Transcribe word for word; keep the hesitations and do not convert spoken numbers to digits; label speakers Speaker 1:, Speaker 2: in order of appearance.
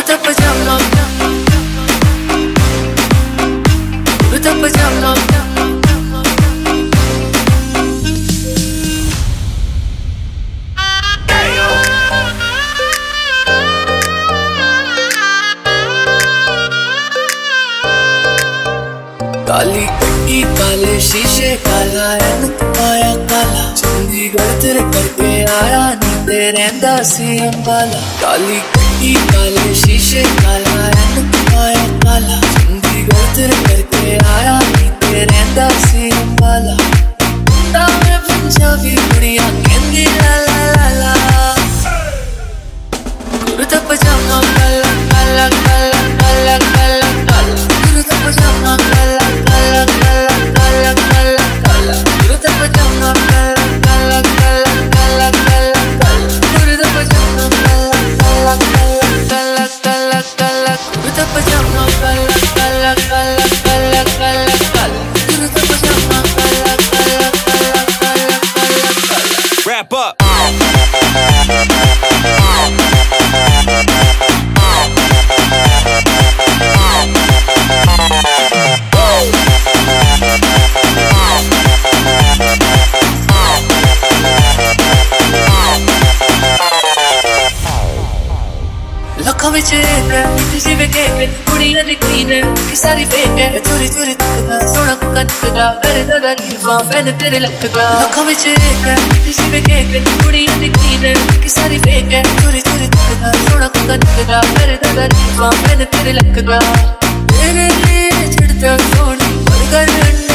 Speaker 1: कुर्ता पजामा कुर्ता पजामा काली कट्टी काले शीशे काला रंग पाया काला चंडीगढ़ तेरे करके आया नी तेरे रहंदा सी अंबाला काली कट्टी काले शीशे काला रंग पाया काला चंडीगढ़ तेरे करके आया नी तेरे रहंदा सी अंबाला मुंडा में पंजाबी कुड़ियां कहंदी ला ला ला ला कुर्ता पजामा काला काला काला काला काला काला कुर्ता पजामा काला
Speaker 2: Wrap up.
Speaker 1: लखों में चेक है किसी में केक है कुड़ियां दिखती है कि सारी फेक है चोरी चोरी तकदा सोना कुका निकदा मेरे दादा की वाह मैंने तेरे लखदा लखों में चेक है किसी में केक है कुड़ियां दिखती है कि सारी फेक है चोरी चोरी तकदा सोना कुका निकदा मेरे दादा की वाह मैंने तेरे लखदा तेरे लिए चिढ़ता सोनी बर्गर